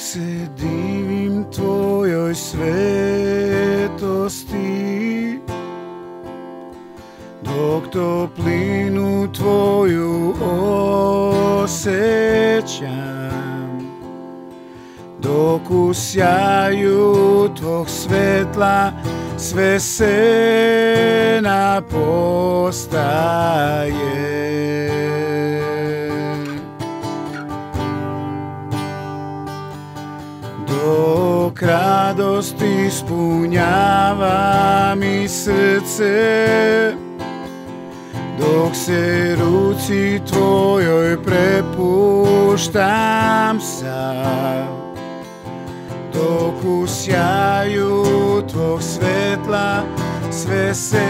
se divim tvojoj svetosti, dok toplinu tvoju osjećam, dok u sjaju tvog svetla sve se napostaje. Dok radost ispunjava mi srce, dok se ruci tvojoj prepuštam sav, dok u sjaju tvog svetla sve se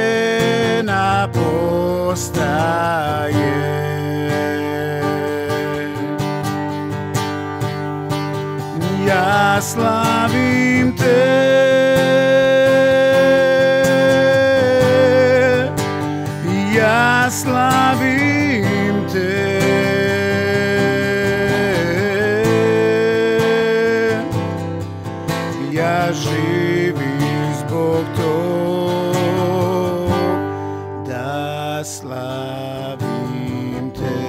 napostaje. Ja slavim te, ja slavim te, ja živim zbog tog da slavim te.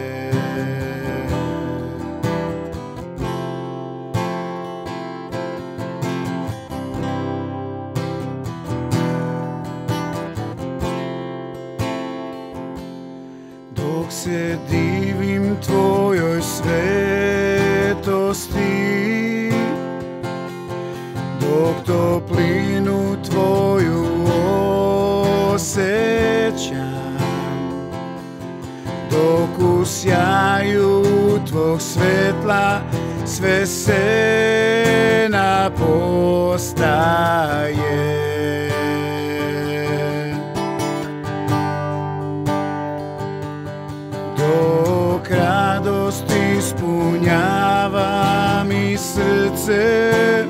Dok se divim tvojoj svetosti, dok toplinu tvoju osjećam, dok u sjaju tvog svetla sve se napostaje. Dok radost ispunjava mi srce,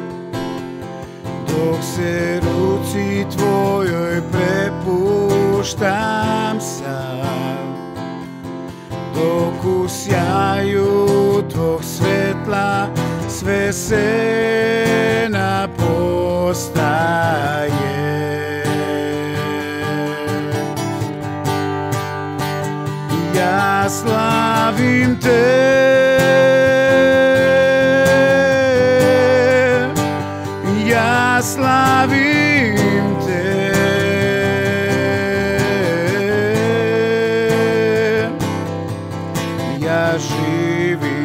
dok se ruci tvojoj prepuštam sav, dok u sjaju tvog svetla sve se napostaje. Ja slavim te, ja slavim te, ja živim